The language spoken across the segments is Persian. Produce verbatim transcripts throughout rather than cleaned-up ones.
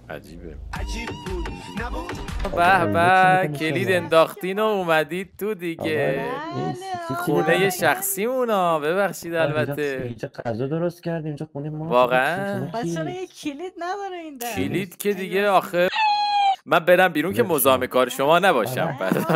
عجیبه. عجیب بود نبود. به به کلید انداختین و اومدید تو دیگه. خونه شخصیمونا. ببخشید البته. اینجا غذا درست کردیم اینجا خونه ما. واقعا پس چرا یه کلید نداره این در؟ کلید که دیگه آخه من برم بیرون که مزاحم کار شما نباشم.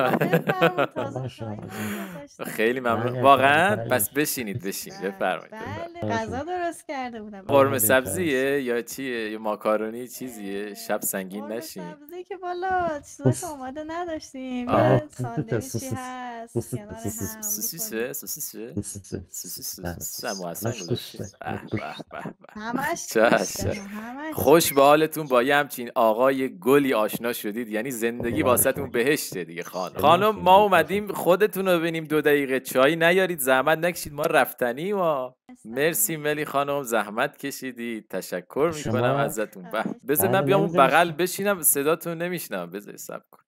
خیلی ممنون واقعا. پس بشینید بشین بفرمایید. بله غذا درست کرده بودم. قرمه سبزیه یا چیه یا ماکارونی چیزیه؟ شب سنگین نشین. سبزی که بالا چیزاش آماده نداشتیم. ساندویچی هست کنار هم. سوسیسه سوسیسه سوسیسه هم اصلا گذاشتیم. همش خوش به حالتون با یه همچین آقای گلی آشنا شدید. یعنی زندگی واسهتون بهشته دیگه. خانم خانم ما اومدیم خودتون رو ببینیم. دو دقیقه چای نیارید زحمت نکشید ما رفتنی. ما مرسی ملی خانم زحمت کشیدید. تشکر میکنم ازتون. بذار من بیام اون بغل بشینم صداتون نمیشنم. بذار صبر کن.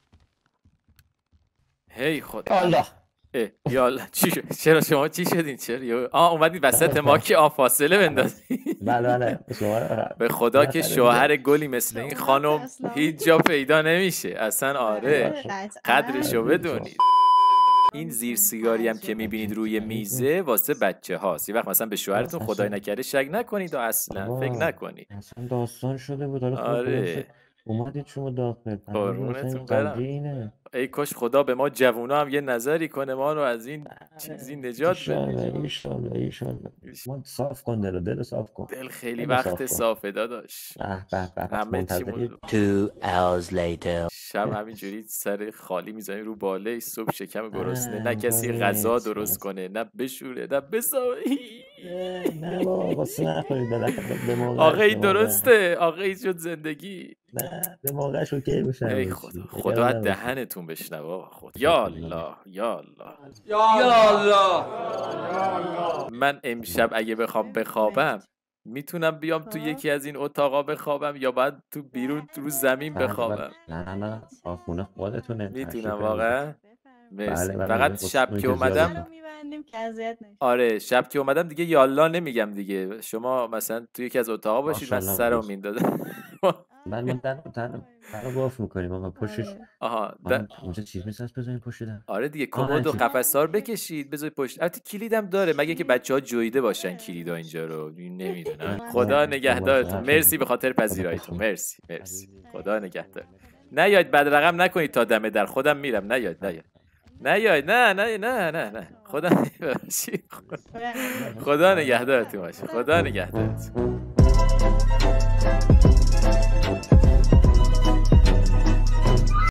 هی خدا الله یالا چی شد؟ چرا شما چی شدین؟ چرا آ اومدید وسط ما که آ فاصله بندازید؟ بله بله به خدا که شوهر گلی مثل این خانم هیچ جا پیدا نمیشه اصلا. آره قدرشو بدونید. این زیر سیگاری هم که میبینید روی میزه واسه بچه هاست. یه وقت مثلا به شوهرتون خدای نکرده شک نکنید و اصلا فکر نکنید. اصلا داستان شده بود. آره اومدید شما داخل. قربونتون برم. ای کاش خدا به ما جوونا هم یه نظری کنه ما رو از این چیزی نجات بده. ان شاءالله ان شاءالله. ما صاف کن دل دل صاف کن. دل خیلی وقت صافه داداش. به به همه چی two hours later. شب همینجوری سر خالی میزنیم رو باله. صبح شکم گرسنه نه کسی غذا درست کنه نه بشوره نه بساوی. نه بابا واسه نخورید به موقع. آقا این درسته. آقا این شد زندگی. نه به موقعش اوکی بشه. ای خدا خدا دهنتون بشنوه. خدا یا الله یا الله یا الله. من امشب اگه بخوام بخوابم میتونم بیام تو یکی از این اتاقا بخوابم یا باید تو بیرون رو زمین بخوابم؟ نه نه نه خونه خودتونه. میتونم واقعا. مرسی. بله فقط شب که اومدم آره شب که اومدم دیگه یالا نمیگم دیگه. شما مثلا تو یکی از اتاقا باشید من سرم میندازم. من من در در رو باف میکنیم آقا پشتش. آها اونجا چیز میساز بزنین پشت در. آره دیگه کمد و قفس‌ها رو بکشید بذارید پشت. البته کلیدم داره مگه که بچه‌ها جویده باشن کلیدا اینجا رو نمیدونم. خدا نگهدارتون. مرسی به خاطر پذیراییتون. مرسی مرسی. خدا نگهدار. نیاید بعد رقم نکنید تا دم در. خودم میرم. نیاید نیاید نیاید نه نه نه نه نه خدا ببخشید. خدا نگهدارتون باشه. خدا نگهدارتون.